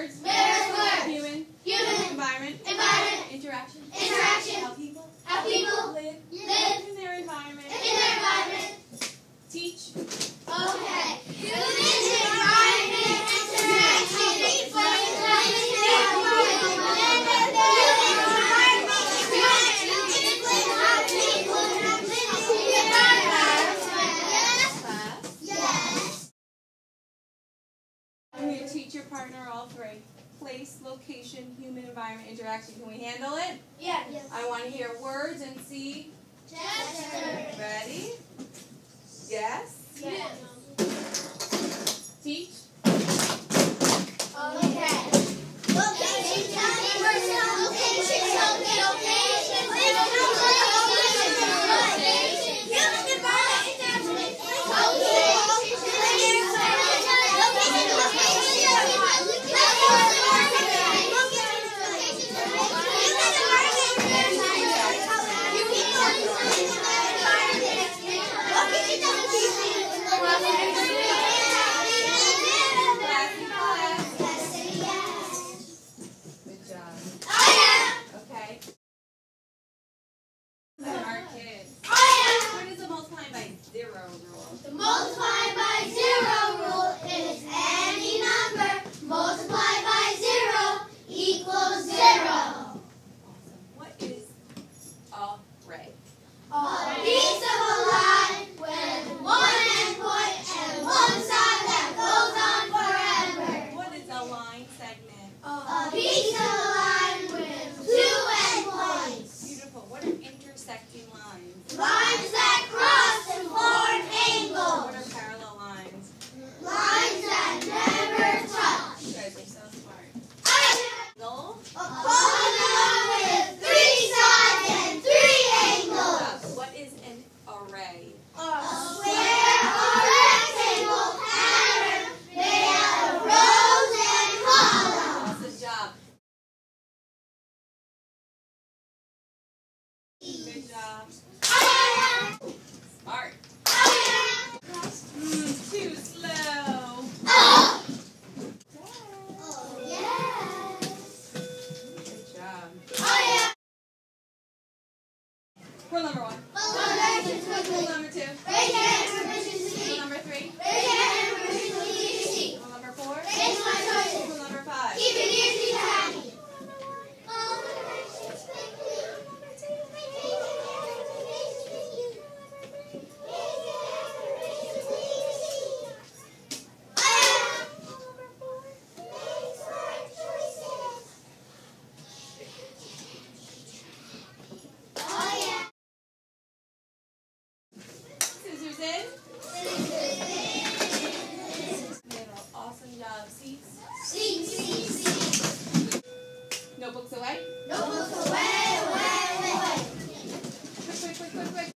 words. Human. Environment. Interaction. How people live in their environment. Teach. Okay. Human environment I'm going to teach your partner all three. Place, location, human environment, interaction. Can we handle it? Yes. I want to hear words and see. Gesture. Ready? Yes. Yes. Teach. Okay. Location. Human Good job. Okay. Our kids. What is the multiplying by zero rule? The multiply by zero rule is any number multiplied by zero equals zero. Awesome. What is array? A piece of a line with one endpoint and one side that goes on forever. What is a line segment? A piece of a line with two endpoints. Beautiful. What are intersecting lines? Lines that cross and form angles. What are parallel lines? Lines that never touch. You guys are so smart. Angle. A polygon with three sides and three angles. What is an array? A square or rectangle pattern made out of rows and columns. Good job. Good job. Smart. Too slow. Good job. Rule number one. Rule number two. Rule number three. Rule number four. Rule number five. Scissors in.